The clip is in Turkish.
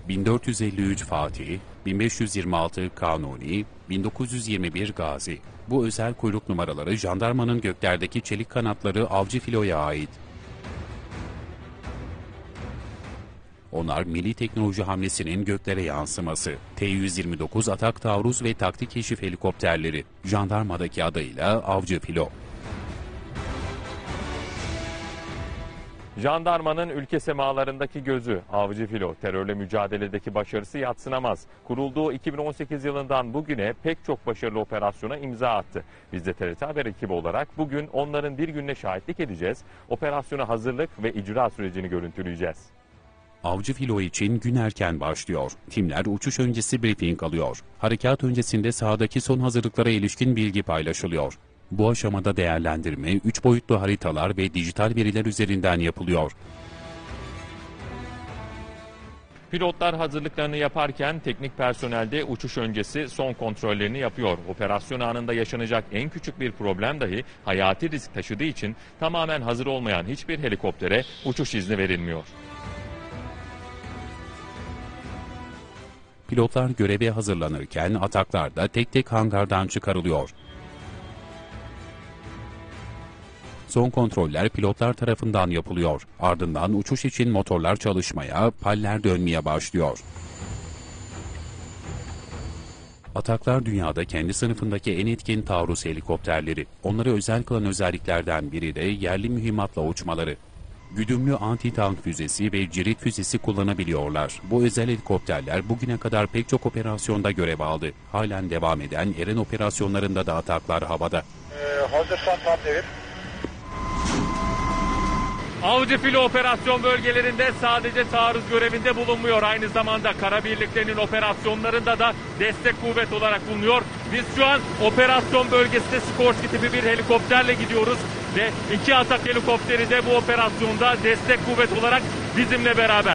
1453 Fatih, 1526 Kanuni, 1921 Gazi. Bu özel kuyruk numaraları jandarmanın göklerdeki çelik kanatları avcı filoya ait. Onlar milli teknoloji hamlesinin göklere yansıması. T-129 atak taarruz ve taktik keşif helikopterleri. Jandarmadaki adıyla avcı filo. Jandarmanın ülke semalarındaki gözü avcı filo. Terörle mücadeledeki başarısı yadsınamaz. Kurulduğu 2018 yılından bugüne pek çok başarılı operasyona imza attı. Biz de TRT Haber ekibi olarak bugün onların bir gününe şahitlik edeceğiz. Operasyona hazırlık ve icra sürecini görüntüleyeceğiz. Avcı filo için gün erken başlıyor. Timler uçuş öncesi briefing alıyor. Harekat öncesinde sahadaki son hazırlıklara ilişkin bilgi paylaşılıyor. Bu aşamada değerlendirme, 3 boyutlu haritalar ve dijital veriler üzerinden yapılıyor. Pilotlar hazırlıklarını yaparken teknik personel de uçuş öncesi son kontrollerini yapıyor. Operasyon anında yaşanacak en küçük bir problem dahi hayati risk taşıdığı için tamamen hazır olmayan hiçbir helikoptere uçuş izni verilmiyor. Pilotlar göreve hazırlanırken ataklar da tek tek hangardan çıkarılıyor. Son kontroller pilotlar tarafından yapılıyor. Ardından uçuş için motorlar çalışmaya, paller dönmeye başlıyor. Ataklar dünyada kendi sınıfındaki en etkin taarruz helikopterleri. Onları özel kılan özelliklerden biri de yerli mühimmatla uçmaları. Güdümlü anti-tank füzesi ve cirit füzesi kullanabiliyorlar. Bu özel helikopterler bugüne kadar pek çok operasyonda görev aldı. Halen devam eden Eren operasyonlarında da ataklar havada. Hazırsan tam devir. Avcı filo operasyon bölgelerinde sadece taarruz görevinde bulunmuyor. Aynı zamanda kara birliklerinin operasyonlarında da destek kuvvet olarak bulunuyor. Biz şu an operasyon bölgesinde Skorsky tipi bir helikopterle gidiyoruz. Ve 2 atak helikopteri de bu operasyonda destek kuvvet olarak bizimle beraber.